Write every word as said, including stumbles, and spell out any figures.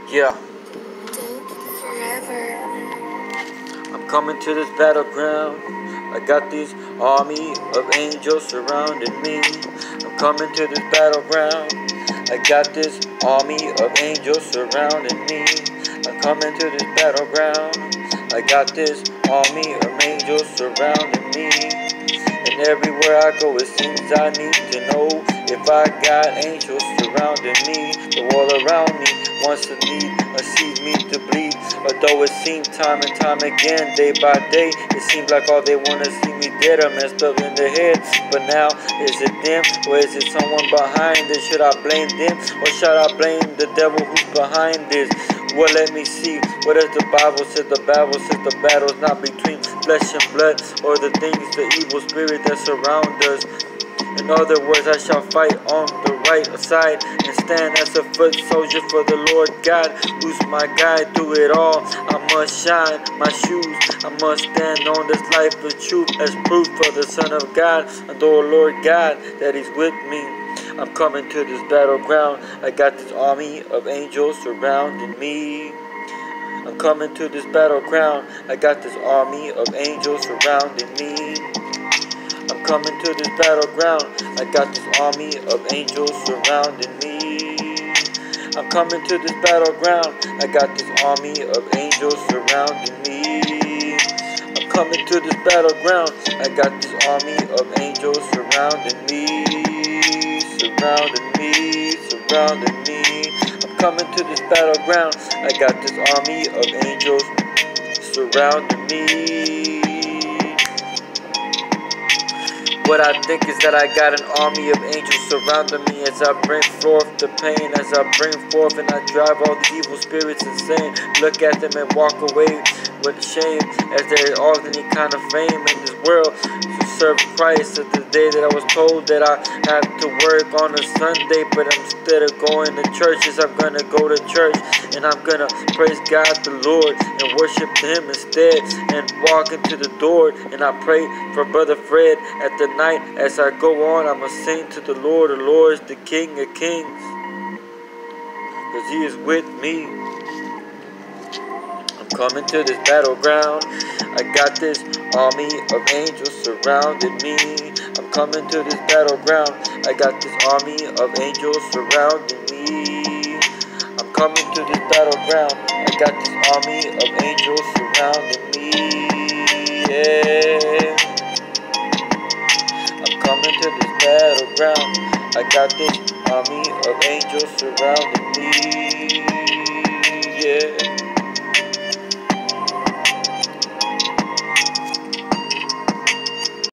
Yeah, Forever. I'm coming to this battleground. I got this army of angels surrounding me. I'm coming to this battleground. I got this army of angels surrounding me. I'm coming to this battleground. I got this army of angels surrounding me. And everywhere I go, it seems I need to know if I got angels surrounding me. The wall around me wants to need or sees me to bleed. Although it seems time and time again, day by day, it seems like all they want to see me dead or messed up in the head. But now, is it them or is it someone behind this? Should I blame them or should I blame the devil who's behind this? Well, let me see. What does the Bible say? The Bible says the battle's not between flesh and blood or the things, the evil spirit that surround us. In other words, I shall fight on the right side and stand as a foot soldier for the Lord God, who's my guide through it all. I must shine my shoes. I must stand on this life of truth as proof for the Son of God and the Lord God that He's with me. I'm coming to this battleground. I got this army of angels surrounding me. I'm coming to this battleground. I got this army of angels surrounding me. I'm coming to this battleground. I got this army of angels surrounding me. I'm coming to this battleground. I got this army of angels surrounding me. I'm coming to this battleground. I got this army of angels surrounding me. Surrounding me, surrounding me. I'm coming to this battleground. I got this army of angels surrounding me. What I think is that I got an army of angels surrounding me as I bring forth the pain, as I bring forth and I drive all the evil spirits insane. Look at them and walk away with shame, as there is any kind of fame in this world to serve Christ. At the day that I was told that I had to work on a Sunday, but instead of going to churches, I'm gonna go to church and I'm gonna praise God the Lord and worship Him instead, and walk into the door and I pray for Brother Fred at the night. As I go on, I'ma sing to the Lord of Lords, the King of Kings, cause He is with me. I'm coming to this battleground. I got this army of angels surrounding me. I'm coming to this battleground. I got this army of angels surrounding me. I'm coming to this battleground. I got this army of angels surrounding me. Yeah. I'm coming to this battleground. I got this army of angels surrounding me.